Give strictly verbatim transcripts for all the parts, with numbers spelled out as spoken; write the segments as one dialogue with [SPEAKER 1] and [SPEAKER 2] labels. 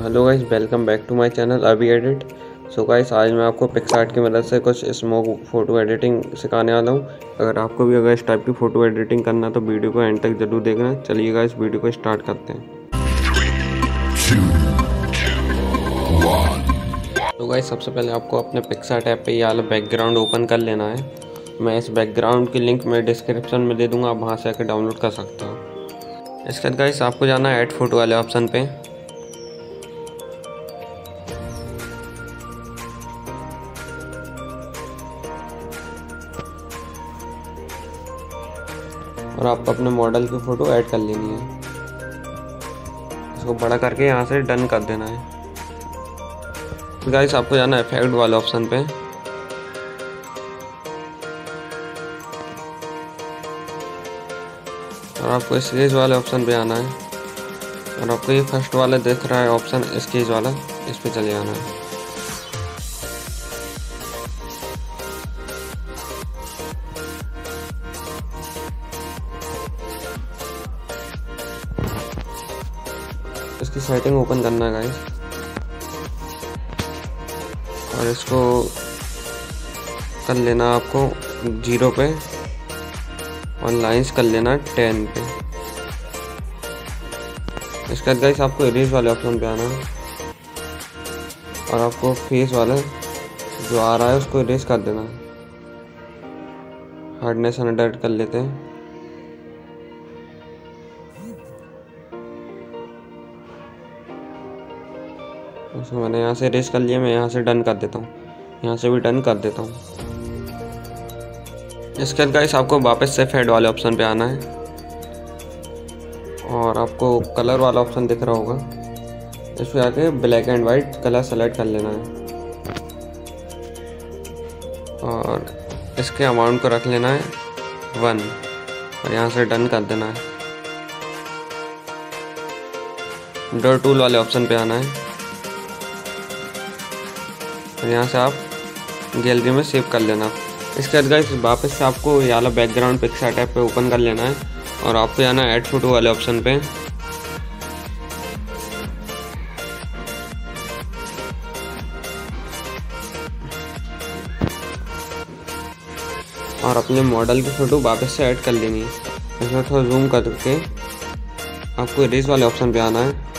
[SPEAKER 1] Hello guys, welcome back to my channel अभी edit. So guys, आज मैं आपको पिक्सआर्ट की मदद से कुछ स्मोक फ़ोटो एडिटिंग सिखाने वाला हूँ। अगर आपको भी अगर इस टाइप की फ़ोटो एडिटिंग करना है तो वीडियो को एंड तक जरूर देखना। चलिए गाइस, वीडियो को स्टार्ट करते हैं। तो गाइस, सबसे पहले आपको अपने पिक्सआर्ट ऐप पे ये वाला बैकग्राउंड ओपन कर लेना है। मैं इस बैकग्राउंड की लिंक मैं डिस्क्रिप्शन में दे दूँगा, आप वहाँ से आकर डाउनलोड कर सकते हो। इसके बाद गाइस, आपको जाना है ऐड फोटो वाले ऑप्शन पे। और आपको अपने मॉडल की फ़ोटो ऐड कर लेनी है। इसको बड़ा करके यहाँ से डन कर देना है। गाइस, आपको जाना है इफेक्ट वाले ऑप्शन पे। और आपको स्केच वाले ऑप्शन पे आना है। और आपको ये फर्स्ट वाला दिख रहा है ऑप्शन स्केच वाला, इस पे चले जाना है। इसकी सेटिंग ओपन करना है गाइस, और इसको कर लेना आपको जीरो पे और लाइंस कर लेना टेन पे। इसके बाद गाइस, आपको इरेज वाले ऑप्शन पे आना है। और आपको फेस वाला जो आ रहा है उसको इरेज कर देना है। हार्डनेस हंड्रेड कर लेते हैं। उसको मैंने यहाँ से इरेज कर लिया। मैं यहाँ से डन कर देता हूँ, यहाँ से भी डन कर देता हूँ। इसके बाद गाइस, आपको वापस से फेड वाले ऑप्शन पे आना है। और आपको कलर वाला ऑप्शन दिख रहा होगा, इस पे आके black and white colour select कर लेना है। और इसके अमाउंट को रख लेना है वन और यहाँ से डन कर देना है। ड्रॉ टूल वाले ऑप्शन पे आना है। और यहाँ से आप गैलरी में सेव कर लेना। इसके बाद गाइस, वापस से आपको ये वाला बैकग्राउंड पिक्सआर्ट ऐप पे ओपन कर लेना है। और आपको जाना है ऐड फोटो वाले ऑप्शन पे। और अपने मॉडल की फ़ोटो वापस से ऐड कर लेनी है। इसमें थोड़ा जूम करके आपको इरेज वाले ऑप्शन पे आना है।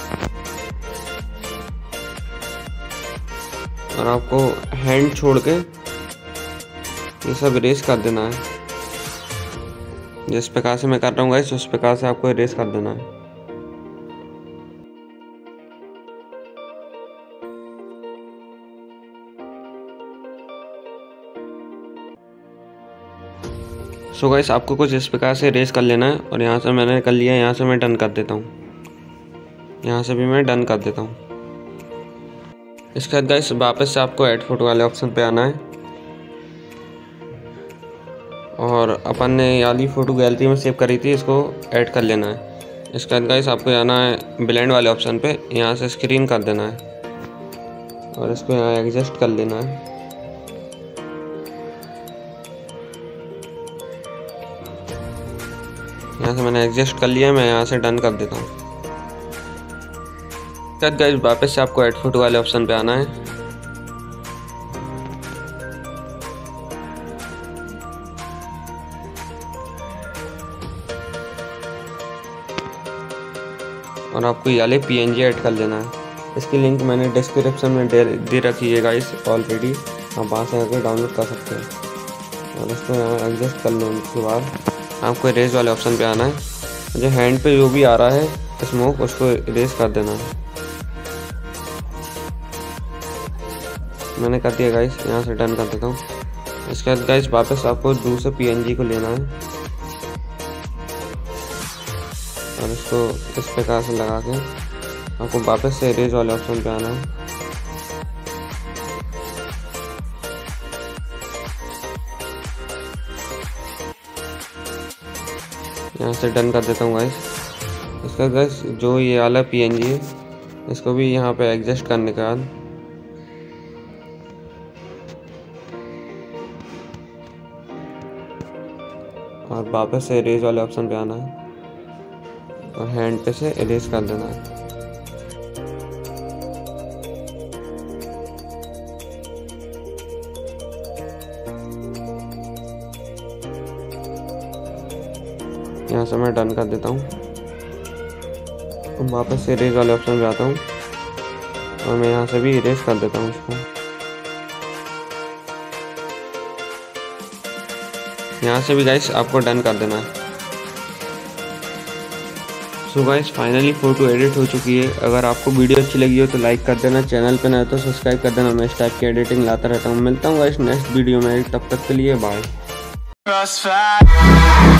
[SPEAKER 1] और आपको हैंड छोड़ के ये सब इरेज कर देना है। जिस प्रकार से मैं कर रहा हूँ गाइस, उस प्रकार से आपको इरेज कर देना है। सो गाइस, आपको कुछ इस प्रकार से इरेज कर लेना है। और यहाँ से मैंने कर लिया, यहाँ से मैं डन कर देता हूँ। यहाँ से भी मैं डन कर देता हूँ। इसके बाद गाइस, वापस से आपको ऐड फोटो वाले ऑप्शन पे आना है। और अपन ने वाली फ़ोटो गैलरी में सेव करी थी, इसको ऐड कर लेना है। इसके बाद गाइस, आपको जाना है ब्लेंड वाले ऑप्शन पे। यहाँ से स्क्रीन कर देना है और इसको यहाँ एडजस्ट कर लेना है। यहाँ से मैंने एडजस्ट कर लिया, मैं यहाँ से डन कर देता हूँ। इसके बाद गाइस, वापस से आपको ऐड फोटो वाले ऑप्शन पे आना है। और आपको ये वाले पीएनजी ऐड कर लेना है। इसकी लिंक मैंने डिस्क्रिप्शन में दे, दे रखी है गाइस ऑलरेडी, आप वहाँ से आकर डाउनलोड कर सकते हैं। और इसको यहाँ एडजस्ट कर लेने के बाद आपको इरेज वाले ऑप्शन पे आना है। जो हैंड पे जो भी आ रहा है स्मोक, उसको इरेज कर देना है। मैंने कर दिया गाइस, यहाँ से डन कर देता हूँ। इसके बाद गाइस, वापस आपको दूसरे पीएनजी को लेना है और इसको इस प्रकार से लगा के आपको वापस से इरेज वाले ऑप्शन पे आना है। यहाँ से डन कर देता हूँ गाइस। इसका गाइस, जो ये वाला पीएनजी है, इसको भी यहाँ पे एडजस्ट करने के बाद और वापस से इरेज वाले ऑप्शन पे आना है और हैंड पे से इरेज कर देना है। यहाँ से मैं डन कर देता हूँ। वापस से इरेज वाले ऑप्शन पे आता हूँ और मैं यहाँ से भी इरेज कर देता हूँ उसको। यहाँ से भी गाइस आपको डन कर देना है। So guys finally photo edit हो चुकी है। अगर आपको वीडियो अच्छी लगी हो तो लाइक कर देना, चैनल पे नए तो सब्सक्राइब कर देना। मैं इस टाइप की एडिटिंग लाता रहता हूँ। मिलता हूँ गाइस नेक्स्ट वीडियो में, तब तक के लिए बाय।